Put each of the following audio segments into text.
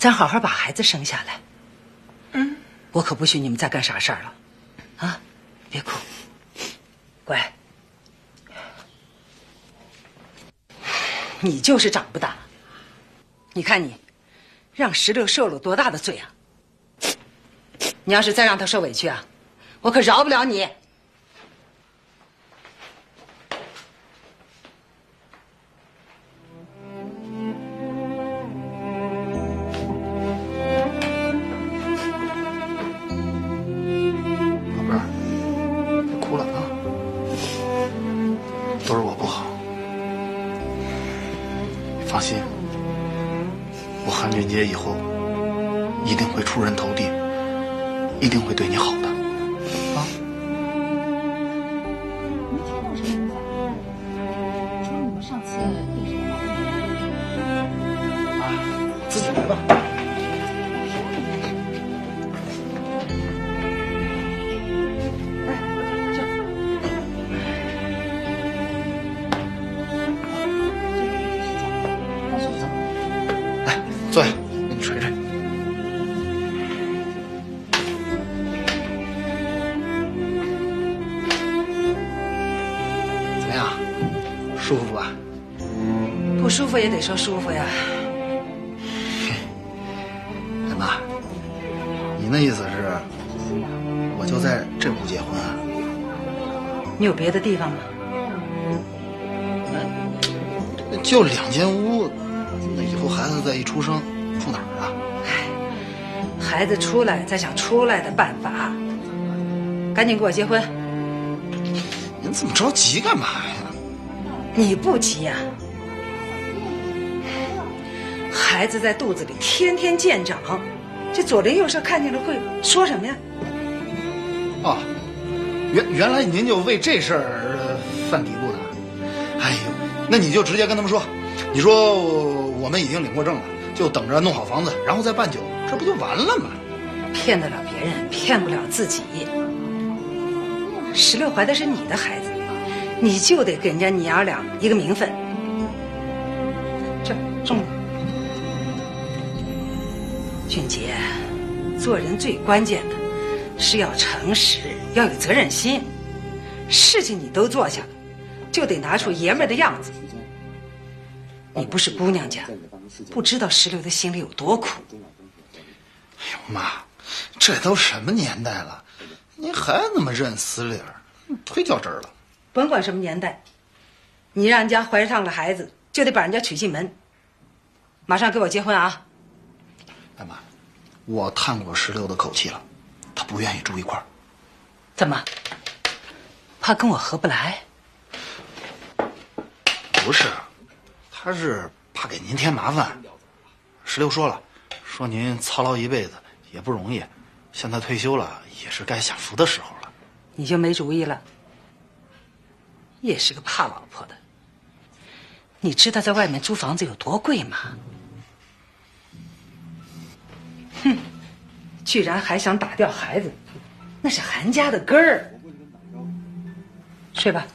咱好好把孩子生下来。 嗯， 我可不许你们再干傻事儿了，啊，别哭，乖。你就是长不大，你看你，让16受了多大的罪啊！你要是再让他受委屈啊，我可饶不了你。 宝贝儿，别哭了啊，都是我不好。放心，我韩俊杰以后一定会出人头地，一定会对你好的，啊！ 没听到什么影响？说你们上次对什么啊，自己来吧。坐下，给你捶捶。怎么样，舒服吧？ 不舒服也得说舒服呀。 哎妈，你那意思是，我就在这屋结婚啊？ 你有别的地方吗？ 就2间屋，那以后孩子再一出生，住哪儿啊？ 孩子出来再想出来的办法。赶紧给我结婚！ 您这么着急干嘛呀？ 你不急呀、孩子在肚子里天天见长，这左邻右舍看见了会说什么呀？ 哦，原来您就为这事儿犯嘀咕呢。哎呦，那你就直接跟他们说，你说我们已经领过证了，就等着弄好房子，然后再办酒，这不就完了吗？ 骗得了别人，骗不了自己。16怀的是你的孩子，你就得给人家娘俩一个名分。这重了。俊杰，做人最关键的是要诚实，要有责任心。事情你都做下了，就得拿出爷们儿的样子。你不是姑娘家，不知道16的心里有多苦。 哎呦妈，这都什么年代了，您还那么认死理儿，忒掉针儿了。 甭管什么年代，你让人家怀上了孩子，就得把人家娶进门。马上给我结婚啊！ 哎妈，我探过16的口气了，他不愿意住一块儿。 怎么？怕跟我合不来？ 不是，他是怕给您添麻烦。16说了，说您操劳一辈子也不容易，现在退休了也是该享福的时候了。 你就没主意了？也是个怕老婆的。你知道在外面租房子有多贵吗？哼，居然还想打掉孩子，那是韩家的根儿。睡吧。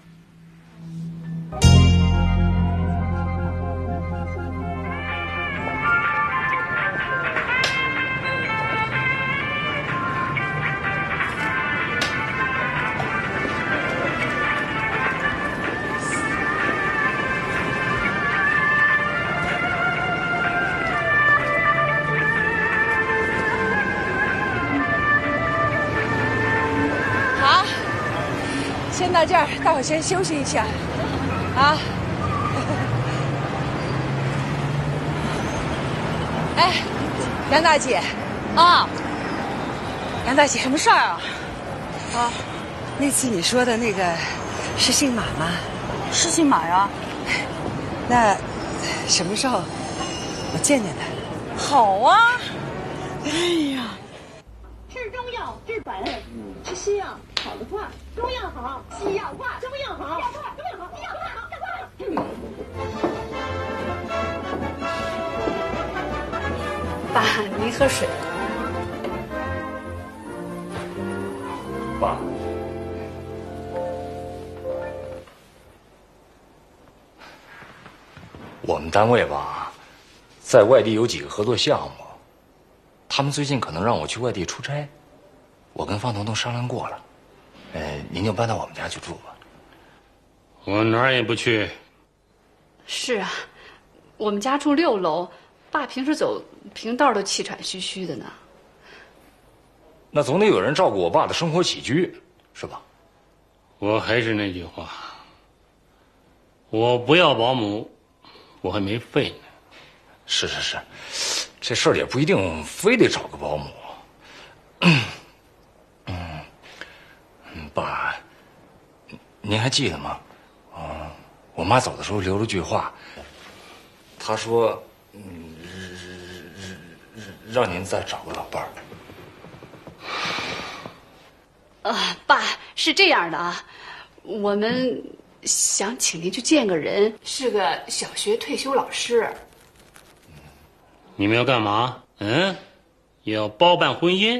先到这儿，待会儿先休息一下，啊。哎，杨大姐，啊，杨大姐，什么事儿啊？啊， 那次你说的那个是姓马吗？ 是姓马呀。 那什么时候我见见他？ 好啊。哎呀， 吃中药治本，吃西药好的话，中药好，西药坏，中药好，中药好，西药坏。 爸，您喝水。 爸，我们单位吧，在外地有几个合作项目， 他们最近可能让我去外地出差，我跟方彤彤商量过了，您就搬到我们家去住吧。 我哪儿也不去。 是啊，我们家住6楼，爸平时走平道都气喘吁吁的呢。 那总得有人照顾我爸的生活起居，是吧？ 我还是那句话，我不要保姆，我还没废呢。 是，这事儿也不一定非得找个保姆。爸，您还记得吗？我妈走的时候留了句话，她说，让您再找个老伴儿。 爸，是这样的啊，我们想请您去见个人，是个小学退休老师。 你们要干嘛？要包办婚姻？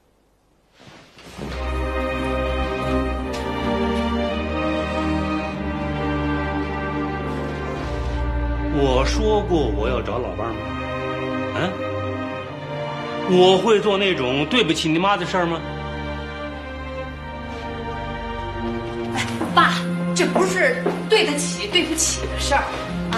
我说过我要找老伴吗？我会做那种对不起你妈的事儿吗？ 爸，这不是对得起对不起的事儿啊。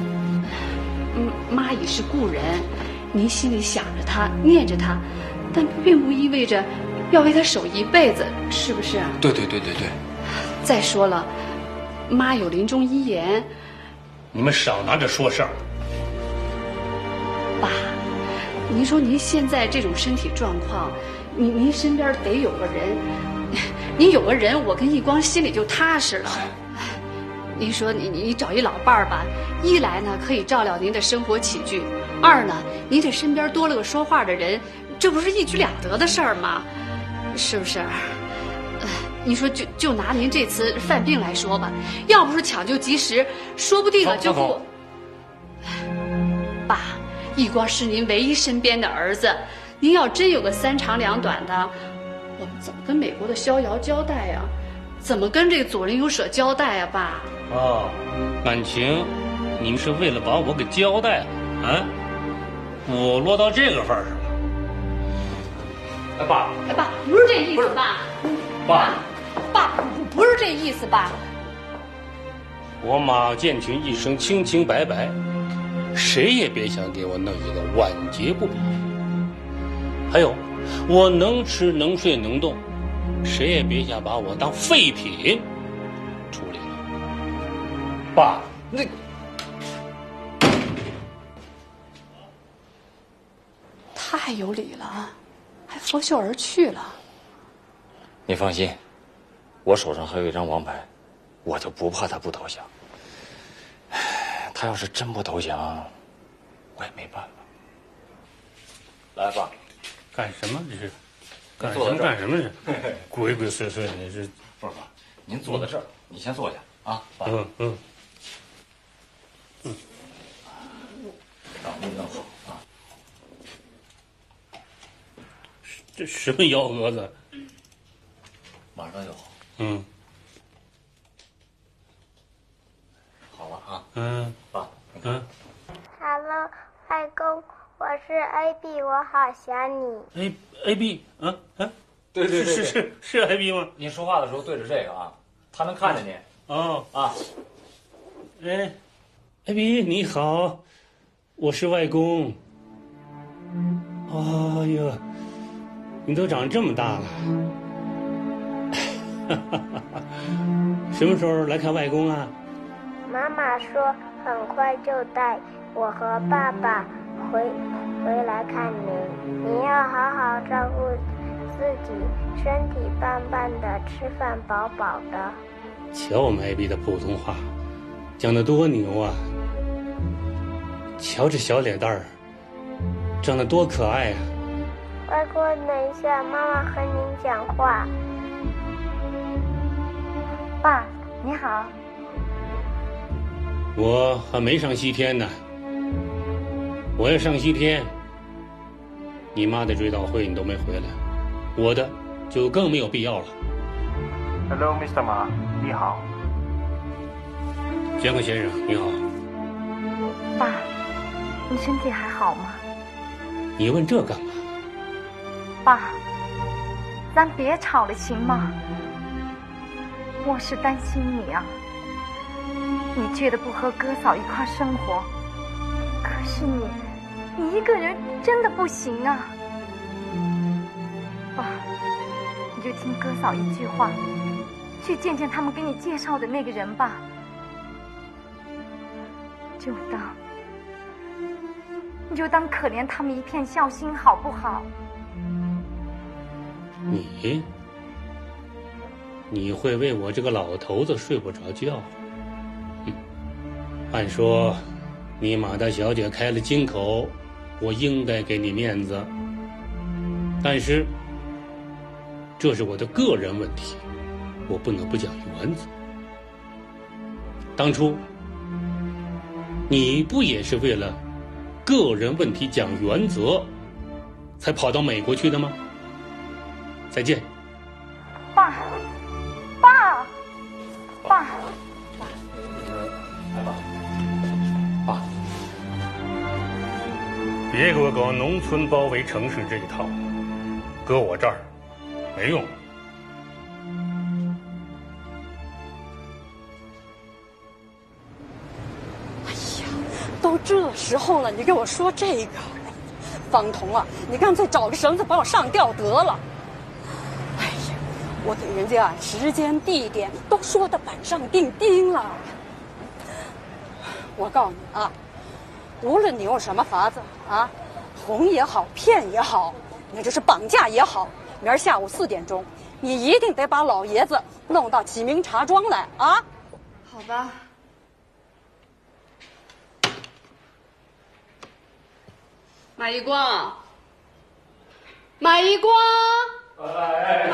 妈已是故人，您心里想着她，念着她，但并不意味着要为她守一辈子，是不是？ 对。 再说了，妈有临终遗言。 你们少拿着说事儿。 爸，您说您现在这种身体状况，您身边得有个人，您有个人，我跟义光心里就踏实了。您说你找一老伴儿吧，一来呢可以照料您的生活起居，二呢您这身边多了个说话的人，这不是一举两得的事儿吗？是不是？你说就拿您这次犯病来说吧，要不是抢救及时，说不定就不。爸，义光是您唯一身边的儿子，您要真有个3长2短的，我们怎么跟美国的逍遥交代呀？怎么跟这个左邻右舍交代呀，爸？ 感情你们是为了把我给交代了啊？我落到这个份儿上了。爸， 不是这意思，爸。爸，不是这意思，爸。 我马建群一生清清白白，谁也别想给我弄一个晚节不保。还有，我能吃能睡能动，谁也别想把我当废品处理了。 爸，那太有理了，还拂袖而去了。 你放心，我手上还有一张王牌，我就不怕他不投降。他要是真不投降，我也没办法。来，爸， 干什么这是？干什么这？鬼鬼祟祟的这。 不是爸，您坐在这儿，你先坐下啊。爸。掌握要好啊。 这什么幺蛾子？ 马上就好。好了啊。爸。 Hello， 外公，我是 AB， 我好想你。 AB， 对，是 AB 吗？ 您说话的时候对着这个啊，他能看见您。 AB 你好，我是外公。哎呀，你都长这么大了。什么时候来看外公啊？ 妈妈说很快就带我和爸爸回来看您，你要好好照顾自己，身体棒棒的，吃饭饱饱的。 瞧我们 AB 的普通话，讲得多牛啊！瞧这小脸蛋儿，长得多可爱啊！ 外公，等一下，妈妈和您讲话。爸，你好。 我还没上西天呢，我要上西天，你妈的追悼会你都没回来，我的就更没有必要了。 Hello, Mr. 马，你好。 江克先生，你好。 爸，你身体还好吗？ 你问这干嘛？ 爸，咱别吵了行吗？我是担心你啊，你觉得不和哥嫂一块生活，可是你一个人真的不行啊。爸，你就听哥嫂一句话，去见见他们给你介绍的那个人吧，你就当可怜他们一片孝心，好不好？ 你会为我这个老头子睡不着觉？按说你马大小姐开了金口，我应该给你面子，但是这是我的个人问题，我不能不讲原则。当初你不也是为了个人问题讲原则才跑到美国去的吗？再见。 爸， 别给我搞农村包围城市这一套，搁我这儿没用。 哎呀，都这时候了，你给我说这个，方彤啊，你干脆找个绳子把我上吊得了。哎呀，我给人家时间地点都说的板上钉钉了。我告诉你啊，无论你用什么法子啊，哄也好，骗也好，你这是绑架也好，明儿下午4点钟，你一定得把老爷子弄到启明茶庄来啊！ 好吧。马一光，马一光， 哎，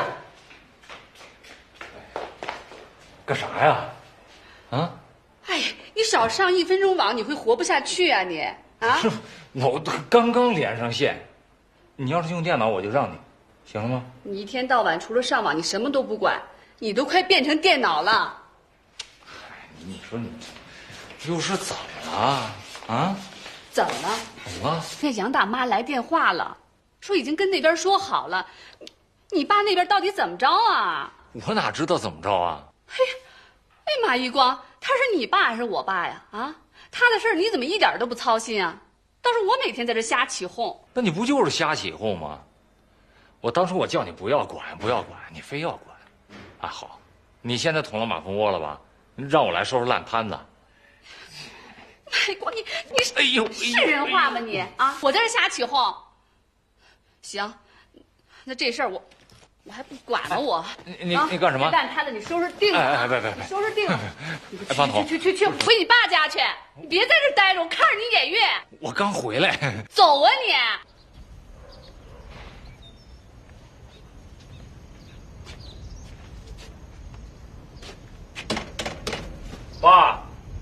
干啥呀？啊？ 哎呀，你少上1分钟网，你会活不下去啊你！啊！ 是，我刚刚连上线，你要是用电脑，我就让你，行了吗？ 你一天到晚除了上网，你什么都不管，你都快变成电脑了。 你说你又是怎么了？啊？ 怎么了？ 怎么了？ 那杨大妈来电话了，说已经跟那边说好了。你爸那边到底怎么着啊？ 我哪知道怎么着啊？ 嘿，哎，马一光，他是你爸还是我爸呀？啊？他的事儿你怎么一点都不操心啊？倒是我每天在这瞎起哄。 那你不就是瞎起哄吗？我当初我叫你不要管，你非要管。啊，好，你现在捅了马蜂窝了吧？让我来收拾烂摊子。 马一光，你哎呦， 是人话吗你？啊，我在这瞎起哄。行，那这事儿我还不管了我。 你干什么？ 烂摊子你收拾定了。 哎，别， 你收拾定了。 哎，方彤， 去回你爸家去，你别在这待着，我看着你眼晕。 我刚回来。 走啊你！ 爸，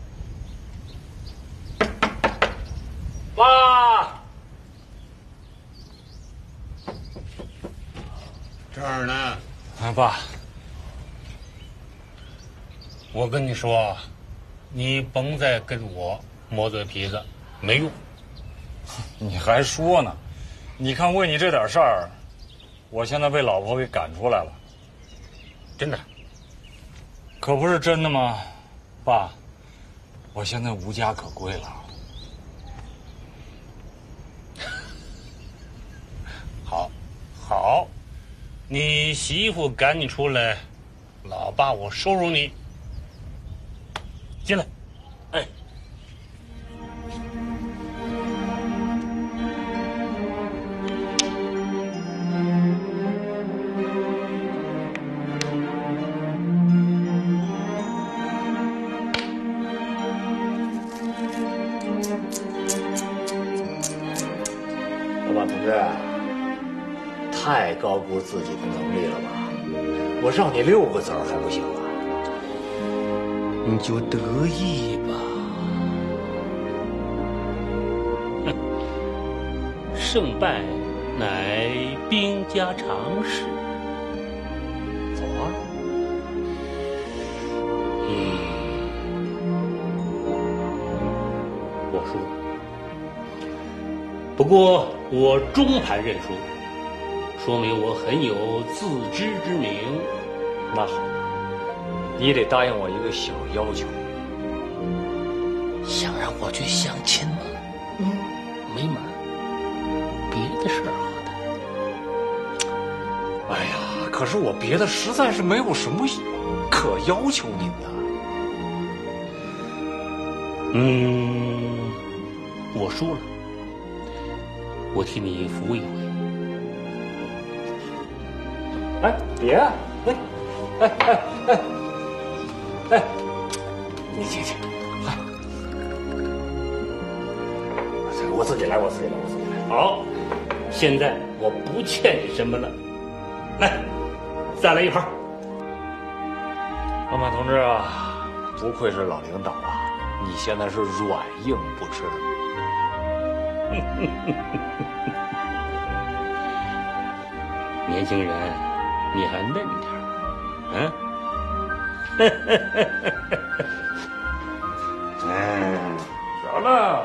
这儿呢。 啊，爸， 我跟你说，你甭再跟我磨嘴皮子，没用。 你还说呢？你看为你这点事儿，我现在被老婆给赶出来了。 真的？ 可不是真的吗？爸，我现在无家可归了。 好，你媳妇赶你出来，老爸我收拾你。进来。哎。 老马同志，太高估自己的能力了吧？我让你6个子儿还不行啊？ 你就得意吧。 胜败乃兵家常事。走啊！我输了，不过我中盘认输。 说明我很有自知之明。 那好，你得答应我一个小要求。 想让我去相亲吗？没门儿，别的事儿好谈。哎呀，可是我别的实在是没有什么可要求您的。 我输了，我替你服一回。 哎，别，哎，你请。我自己来。 好，现在我不欠你什么了。来，再来一盘。 老马同志啊，不愧是老领导啊，你现在是软硬不吃。 年轻人，你还嫩点着了。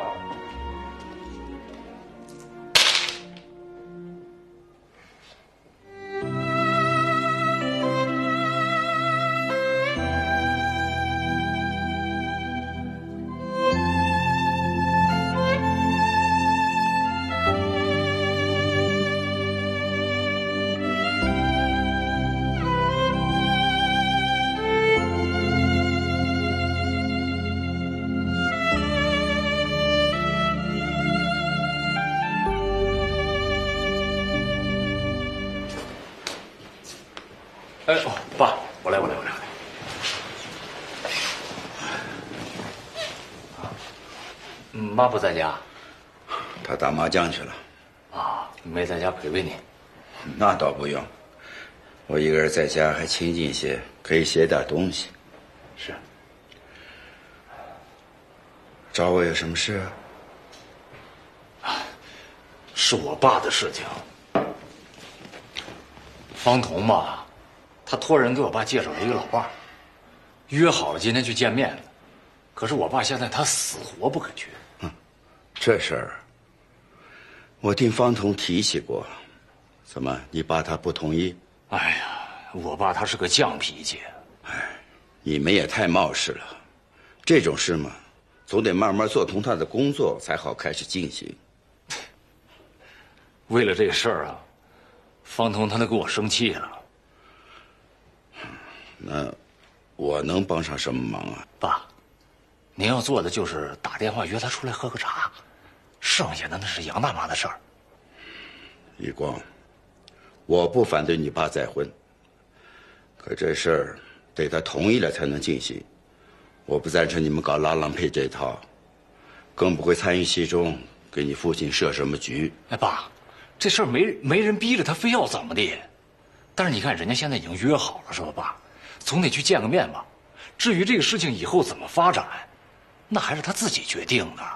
爸，我来。妈不在家， 她打麻将去了。 啊，没在家陪陪你。 那倒不用，我一个人在家还清静些，可以写点东西。 是。 找我有什么事啊？是我爸的事情。方彤嘛。他托人给我爸介绍了一个老伴儿，约好了今天去见面的。可是我爸现在他死活不肯去。 这事儿我听方彤提起过，怎么你爸他不同意？ 哎呀，我爸他是个犟脾气。 你们也太冒失了，这种事嘛，总得慢慢做通他的工作才好开始进行。 为了这事儿啊，方彤他都跟我生气了。 那我能帮上什么忙啊？ 爸，您要做的就是打电话约他出来喝个茶，剩下的那是杨大妈的事儿。 余光，我不反对你爸再婚，可这事儿得他同意了才能进行。我不赞成你们搞拉郎配这套，更不会参与其中，给你父亲设什么局。 哎，爸，这事儿没人逼着他非要怎么的，但是你看人家现在已经约好了，是吧，爸？总得去见个面吧。至于这个事情以后怎么发展，那还是他自己决定的。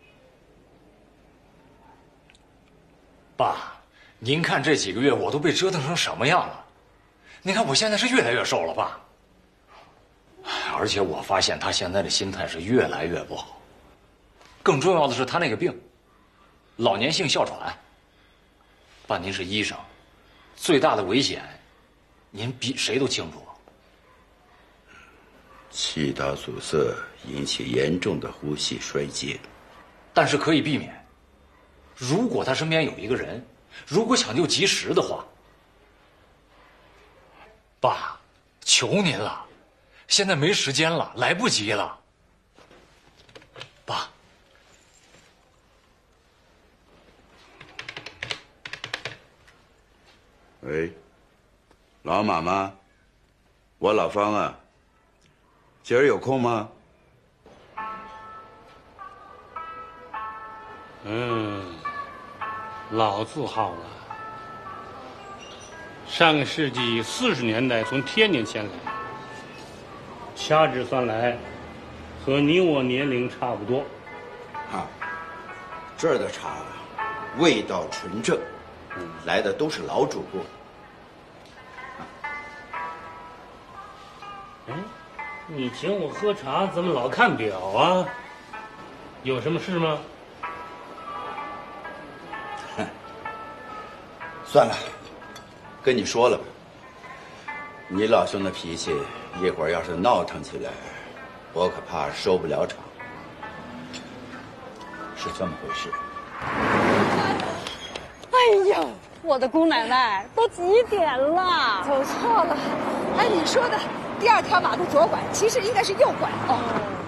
爸，您看这几个月我都被折腾成什么样了？您看我现在是越来越瘦了，爸。而且我发现他现在的心态是越来越不好。更重要的是他那个病，老年性哮喘。爸，您是医生，最大的危险，您比谁都清楚。 气道阻塞引起严重的呼吸衰竭， 但是可以避免。如果他身边有一个人，如果抢救及时的话，爸，求您了，现在没时间了，来不及了。爸， 喂，老马吗？我老方啊。今儿有空吗？ 老字号了。上个世纪40年代从天津迁来，掐指算来，和你我年龄差不多。 这儿的茶味道纯正，来的都是老主顾。 你请我喝茶，怎么老看表啊？有什么事吗？ 算了， 跟你说了吧，你老兄的脾气，一会儿要是闹腾起来，我可怕收不了场。是这么回事。 哎呦，我的姑奶奶，都几点了？ 走错了。哎，你说的第二条马路左拐，其实应该是右拐。哦。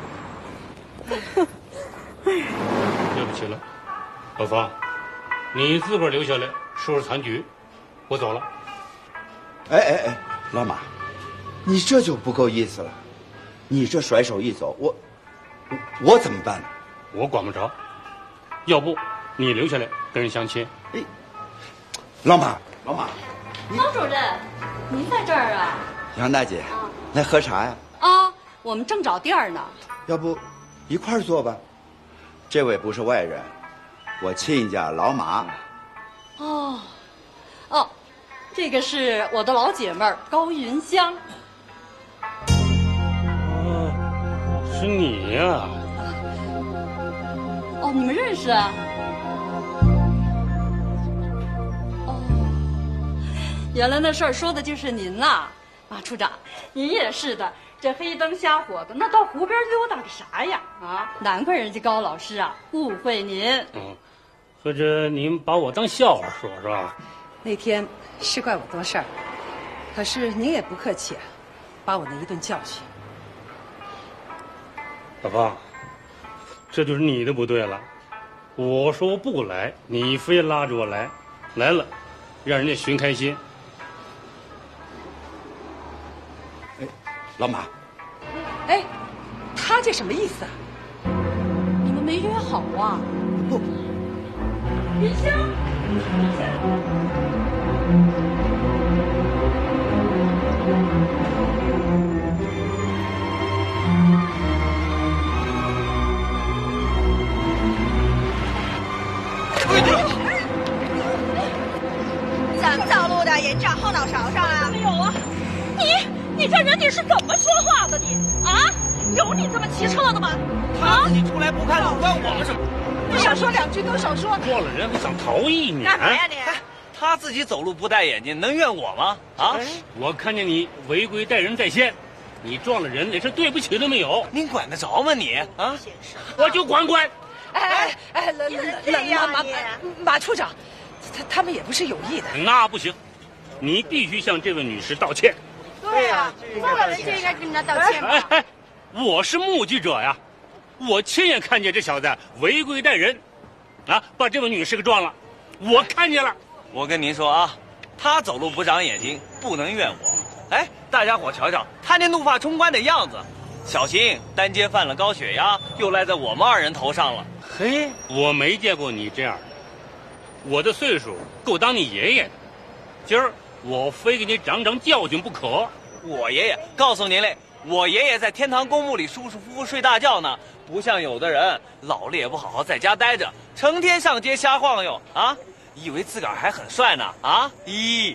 对不起了，老方，你自个儿留下来收拾残局，我走了。 哎，老马，你这就不够意思了。你这甩手一走，我怎么办呢？ 我管不着。要不你留下来跟人相亲。 哎，老马， 方主任，您在这儿啊？ 杨大姐，来喝茶呀？ 啊，我们正找地儿呢。 要不一块儿坐吧？这位不是外人，我亲家老马。 哦，这个是我的老姐妹儿高云香。 哦，是你呀？ 哦，你们认识啊？哦，原来那事儿说的就是您呐，马处长，您也是的，这黑灯瞎火的，那到湖边溜达个啥呀？啊，难怪人家高老师啊误会您。 合着您把我当笑话说是吧？ 那天是怪我多事儿，可是您也不客气啊，把我那一顿教训。 老方，这就是你的不对了。我说不来，你非拉着我来，来了，让人家寻开心。 哎，老马， 哎，他这什么意思啊？ 你们没约好啊？ 不， 云香。 怎么走路的？人长后脑勺上啊？ 没有啊！你这人你是怎么说话的你？啊？有你这么骑车的吗？ 他自己出来不看路，关我们什么？ 不想说两句都少说。 撞了人还想逃逸你？ 干嘛呀你？ 他自己走路不戴眼镜，能怨我吗？啊！ 我看见你违规带人在先，你撞了人连声对不起都没有。 您管得着吗你？啊！ 我就管。 哎，马处长，他们也不是有意的。 那不行，你必须向这位女士道歉。 对呀，撞了人就应该跟人家道歉嘛。 哎，我是目击者呀，我亲眼看见这小子违规带人，啊，把这位女士给撞了，我看见了。 我跟您说啊，他走路不长眼睛，不能怨我。哎，大家伙瞧瞧，他那怒发冲冠的样子，小心单街犯了高血压，又赖在我们二人头上了。 嘿，我没见过你这样的，我的岁数够当你爷爷的，今儿我非给你长长教训不可。 我爷爷告诉您嘞，我爷爷在天堂公墓里舒舒服服睡大觉呢，不像有的人老了也不好好在家待着，成天上街瞎晃悠啊，以为自个儿还很帅呢啊！咦，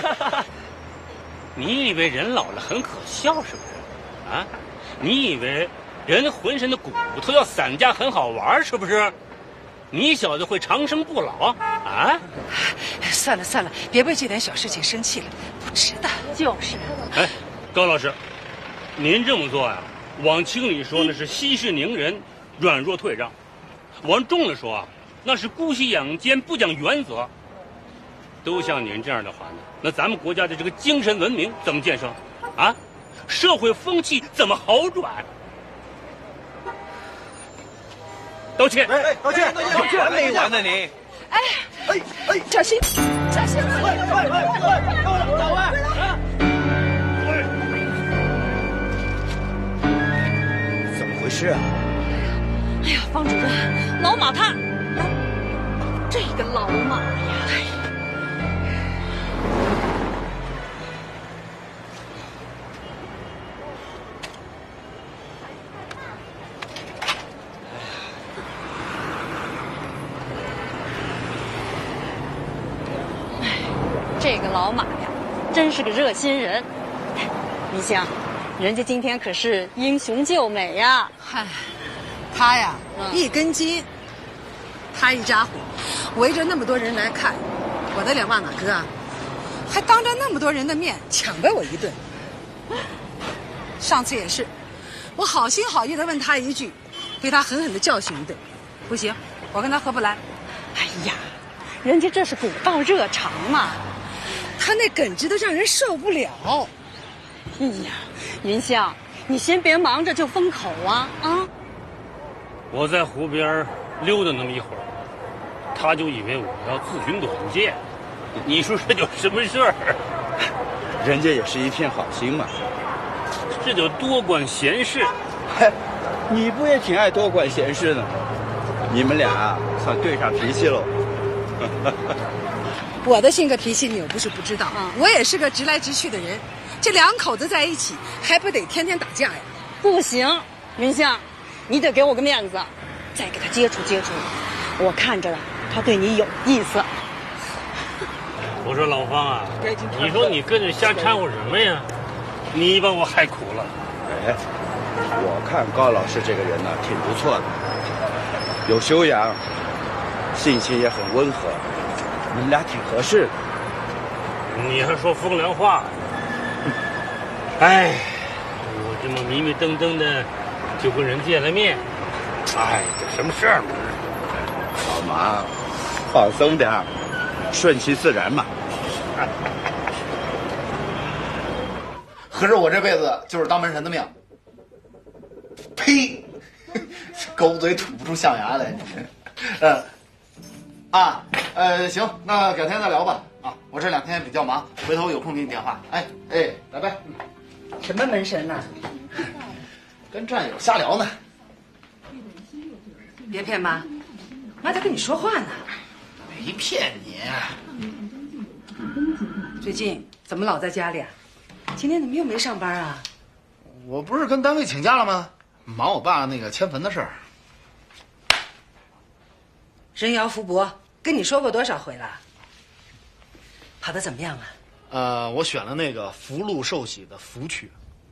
你以为人老了很可笑是不是？啊，你以为人浑身的骨头要散架很好玩是不是？你小子会长生不老啊？ 算了，别为这点小事情生气了，不值得。 就是。 哎，高老师，您这么做呀，往轻里说那是息事宁人，软弱退让；往重了说啊，那是姑息养奸，不讲原则。都像您这样的话呢，那咱们国家的这个精神文明怎么建设？啊，社会风气怎么好转？道歉！ 道歉！还没完呢你！ 哎，小心！ 怎么回事啊？ 哎呀，方主任，老马他，这个老马呀！这个老马呀，真是个热心人。你想，人家今天可是英雄救美呀！ 嗨，他呀，一根筋，他一家伙，围着那么多人来看，我得了往哪搁啊？ 还当着那么多人的面抢呗我一顿。上次也是，我好心好意的问他一句，被他狠狠的教训一顿。不行，我跟他合不来。 哎呀，人家这是古道热肠嘛， 他那耿直的让人受不了。 哎呀，云香，你先别忙着就封口啊啊！ 我在湖边溜达那么一会儿，他就以为我要自寻短见。你说这叫什么事儿？ 人家也是一片好心嘛。 这叫多管闲事。 嘿，你不也挺爱多管闲事呢？你们俩啊，算对上脾气喽。 我的性格脾气你又不是不知道，我也是个直来直去的人。这两口子在一起，还不得天天打架呀？ 不行，云香，你得给我个面子，再给他接触接触。我看着他对你有意思。 我说老方啊，你说你跟着瞎掺和什么呀？你把我害苦了。 哎，我看高老师这个人呢，挺不错的，有修养，性情也很温和，你们俩挺合适的。 你还说风凉话？哎，我这么迷迷瞪瞪的就跟人见了面，哎，这什么事儿嘛？ 老马，放松点儿，顺其自然嘛。 合着我这辈子就是当门神的命。呸！狗嘴吐不出象牙来。行，那改天再聊吧。啊，我这2天比较忙，回头有空给你电话。哎，拜拜。 什么门神呢？ 跟战友瞎聊呢。 别骗妈，妈在跟你说话呢。 没骗你。 最近怎么老在家里啊？今天怎么又没上班啊？ 我不是跟单位请假了吗？忙我爸那个迁坟的事儿。 人摇福伯跟你说过多少回了？跑得怎么样啊？ 我选了那个福禄寿喜的福区。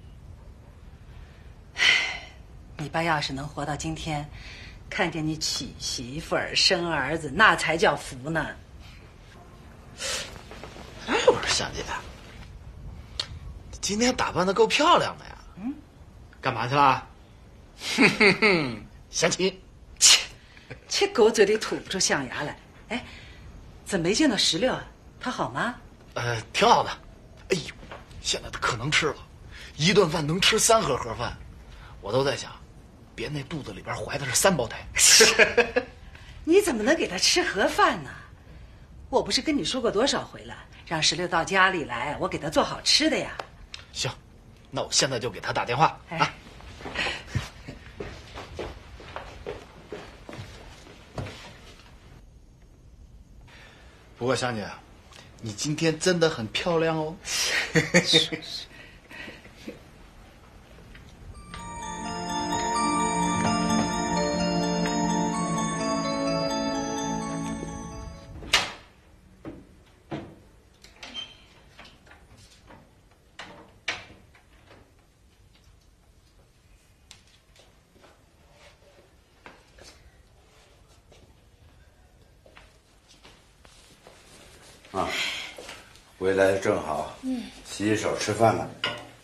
你爸要是能活到今天，看见你娶媳妇儿生儿子，那才叫福呢。 哎，我说香姐，今天打扮得够漂亮的呀。干嘛去了？相亲。 这狗嘴里吐不出象牙来。哎，怎么没见到16啊？他好吗？ 挺好的。哎呦，现在他可能吃了，一顿饭能吃3盒盒饭。我都在想，别那肚子里边怀的是3胞胎。 你怎么能给他吃盒饭呢？我不是跟你说过多少回了，让16到家里来，我给他做好吃的呀。 行，那我现在就给他打电话啊。不过香姐，你今天真的很漂亮哦。 啊，回来正好，洗洗手吃饭了。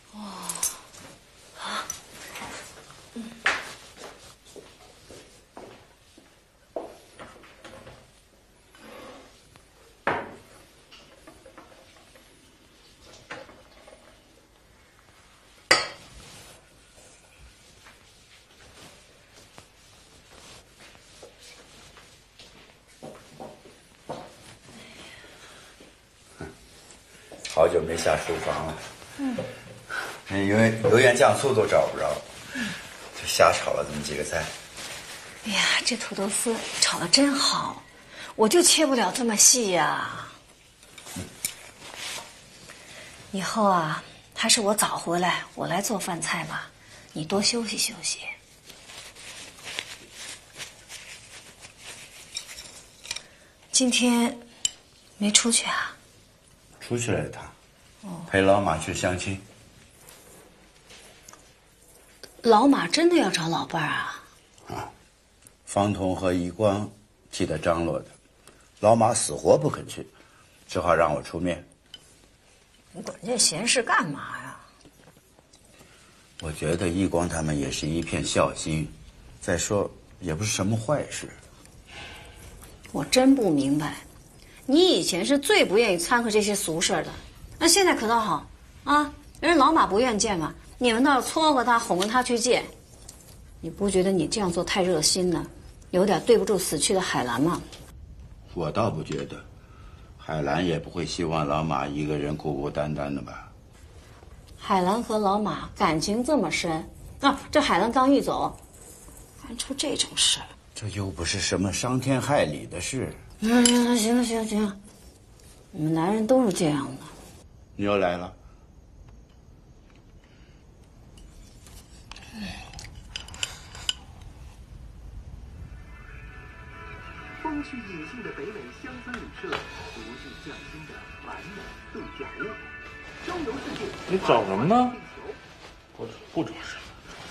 好久没下厨房了，因为油盐酱醋都找不着，就瞎炒了这么几个菜。 哎呀，这土豆丝炒得真好，我就切不了这么细呀。以后啊，还是我早回来，我来做饭菜吧，你多休息休息。今天没出去啊？ 出去了一趟，陪老马去相亲。 老马真的要找老伴儿啊？ 啊，方彤和余光替他张罗的，老马死活不肯去，只好让我出面。 你管这闲事干嘛呀？ 我觉得义光他们也是一片孝心，再说也不是什么坏事。 我真不明白，你以前是最不愿意掺和这些俗事的，那现在可倒好啊，人老马不愿见嘛，你们倒是撮合他，哄着他去见。你不觉得你这样做太热心了，有点对不住死去的海兰吗？ 我倒不觉得，海兰也不会希望老马一个人孤孤单单的吧。 海兰和老马感情这么深，这海兰刚一走，干出这种事儿， 这又不是什么伤天害理的事。 行了，你们男人都是这样的。 你又来了。 风趣隐性的北美乡村旅社，独具匠心的完美度假屋，周游世界。 你找什么呢？ 不找什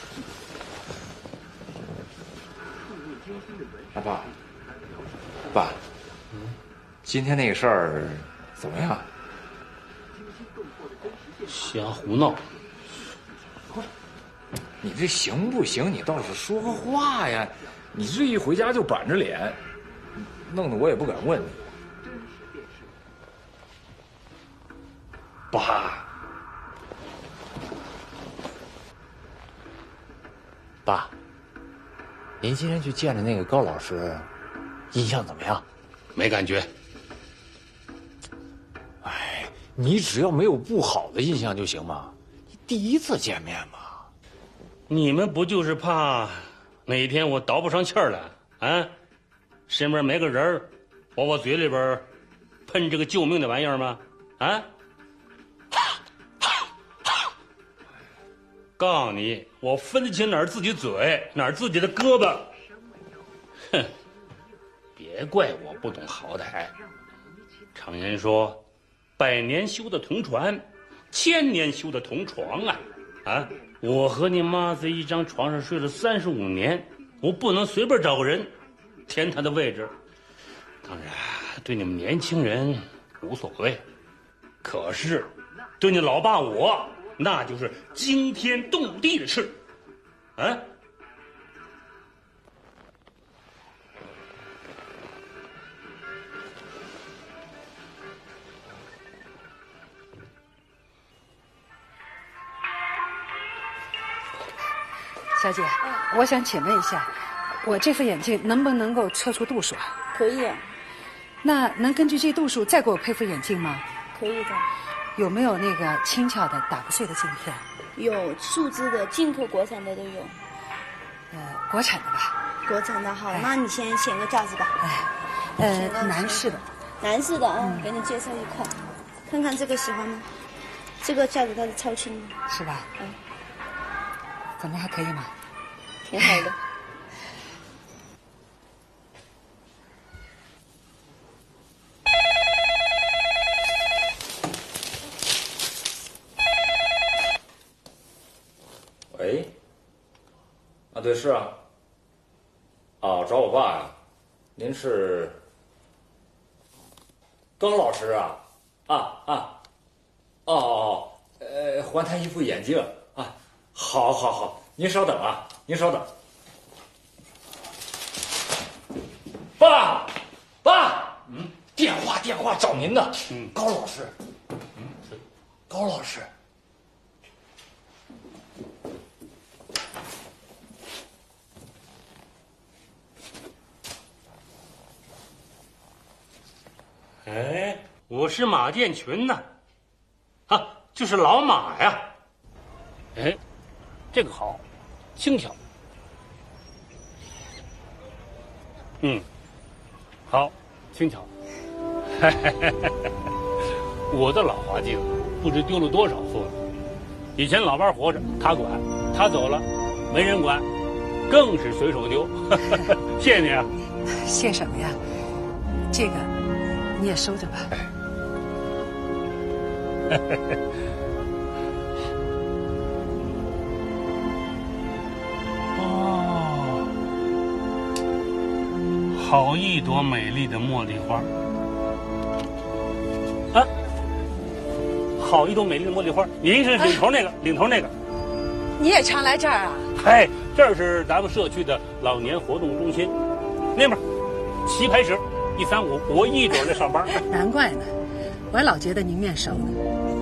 么。爸，今天那个事儿怎么样？ 瞎胡闹！ 你这行不行？你倒是说个话呀！你这一回家就板着脸，弄得我也不敢问你。爸，您今天去见了那个高老师，印象怎么样？ 没感觉。 哎，你只要没有不好的印象就行嘛。第一次见面嘛。 你们不就是怕哪天我倒不上气儿来啊？身边没个人往我嘴里边喷这个救命的玩意儿吗？啊！告诉你，我分得清哪儿自己嘴，哪儿自己的胳膊。哼，别怪我不懂好歹。常言说，100年修的同船，1000年修的同床啊！我和你妈在一张床上睡了35年，我不能随便找个人填她的位置。当然，对你们年轻人无所谓，可是对你老爸我，那就是惊天动地的事，啊！ 小姐，我想请问一下，我这副眼镜能不能够测出度数啊？ 可以啊。 那能根据这度数再给我配副眼镜吗？ 可以的。 有没有那个轻巧的打不碎的镜片？ 有数字的，进口国产的都有。 国产的吧。 国产的好，那你先选个架子吧。 男士的。 男士的啊，给你介绍一款，看看这个喜欢吗？这个架子它是超轻的。 是吧？怎么样，还可以吗？ 挺好的。 喂，对，是啊。找我爸呀？您是高老师啊？还他一副眼镜啊。好，您稍等啊，您稍等。爸，电话找您呢。高老师，高老师。 哎，我是马建群呐，就是老马呀。哎，这个好，轻巧。好，轻巧。我的老花镜不知丢了多少副了。以前老伴活着，他管；他走了，没人管，更是随手丢。谢谢你啊！ 谢什么呀？这个你也收着吧。 好一朵美丽的茉莉花， 好一朵美丽的茉莉花。您是领头那个，领头那个。 你也常来这儿啊？ 哎，这是咱们社区的老年活动中心，那边棋牌室1、3、5，我一准在上班。 难怪呢，我老觉得您面熟呢。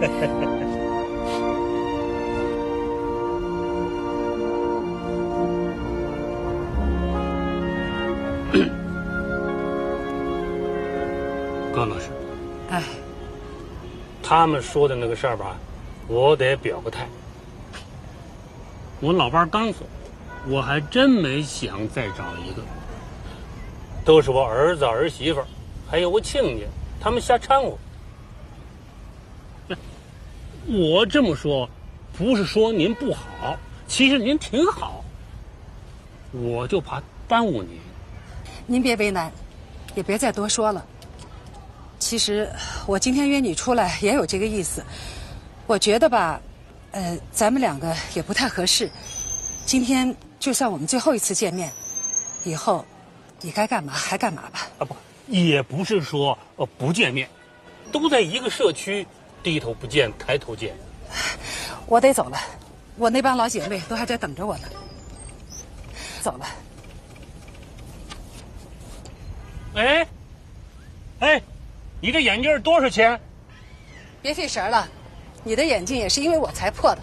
关老师， 哎， 他们说的那个事儿吧，我得表个态。我老伴刚走，我还真没想再找一个。都是我儿子儿媳妇儿，还有我亲家，他们瞎掺和。我这么说，不是说您不好，其实您挺好，我就怕耽误您。 您别为难，也别再多说了。其实我今天约你出来也有这个意思，我觉得吧，咱们两个也不太合适。今天就算我们最后一次见面，以后你该干嘛还干嘛吧。 啊不，也不是说不见面，都在一个社区，低头不见抬头见。 我得走了，我那帮老姐妹都还在等着我呢。走了。 哎，你这眼镜多少钱？ 别费神了，你的眼镜也是因为我才破的。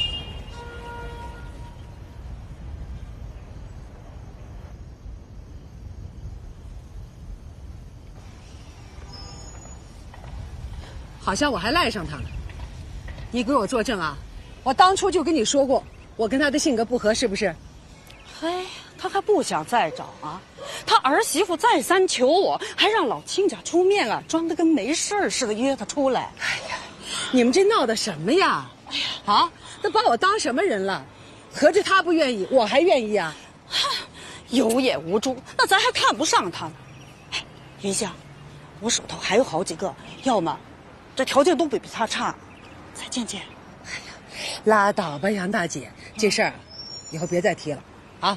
好像我还赖上他了，你给我作证啊！我当初就跟你说过，我跟他的性格不合，是不是？ 嘿，他还不想再找啊！他儿媳妇再三求我，还让老亲家出面了，装得跟没事似的约他出来。 哎呀，你们这闹的什么呀？哎呀，啊，都把我当什么人了？合着他不愿意，我还愿意啊？ 有眼无珠，那咱还看不上他呢。哎，云香，我手头还有好几个，要么这条件都比他差，再见见。 哎呀，拉倒吧，杨大姐，这事儿以后别再提了，啊。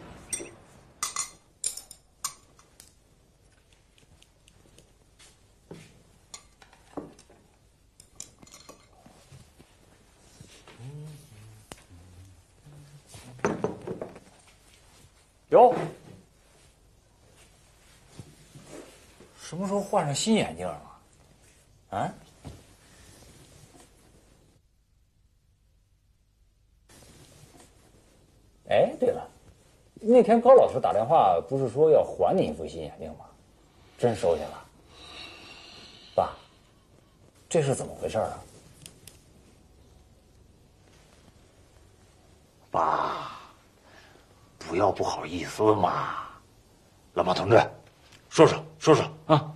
哟，什么时候换上新眼镜了？啊？哎，对了，那天高老师打电话不是说要还你一副新眼镜吗？真收下了？爸，这是怎么回事啊？爸，不要不好意思嘛。老马同志，说说啊。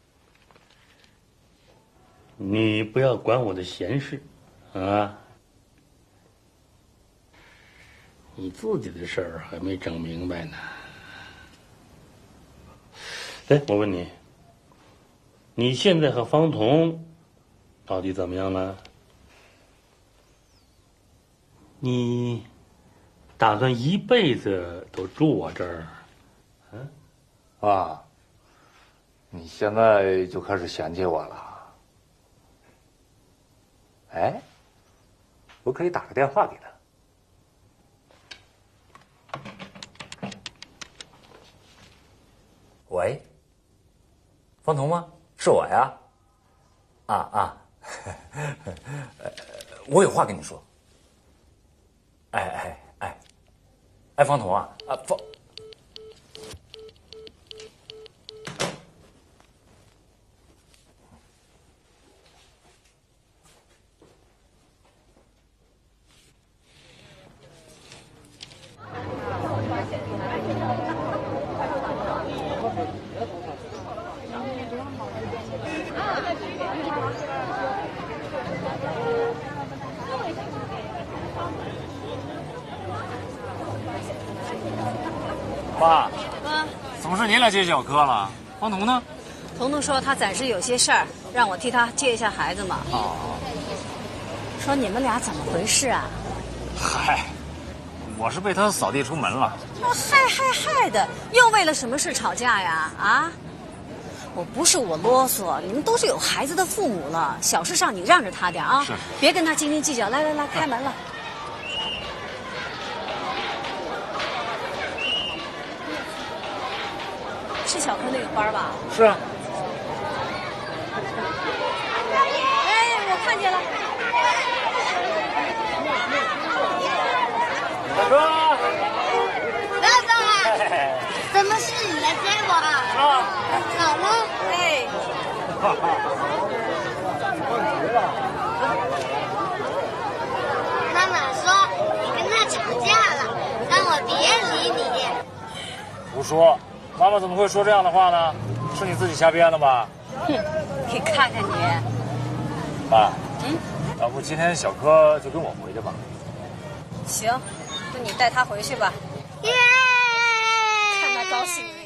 你不要管我的闲事，啊。你自己的事儿还没整明白呢。哎，我问你，你现在和方彤到底怎么样了？你打算一辈子都住我这儿？ 嗯，啊，你现在就开始嫌弃我了？哎，我可以打个电话给他。喂，方彤吗？是我呀。我有话跟你说。哎，方彤啊，方。爸，怎么是您来接小柯了？方彤呢？ 彤彤说他暂时有些事儿，让我替他接一下孩子嘛。 哦。 说你们俩怎么回事啊？ 嗨，我是被他扫地出门了。 嗨的，又为了什么事吵架呀？啊？ 我不是我啰嗦，你们都是有孩子的父母了，小事上你让着他点啊，别跟他斤斤计较。来来来，开门了。是小柯那个班吧？ 是啊。 哎，我看见了。 大哥。 不要走啊！怎么是你来接我啊？好了。 哎。 妈妈说你跟他吵架了，让我别理你。 胡说！妈妈怎么会说这样的话呢？是你自己瞎编的吧？ 哼，你看看你。 爸，要不今天小柯就跟我回去吧？ 行，那你带他回去吧。 耶！ 看他高兴。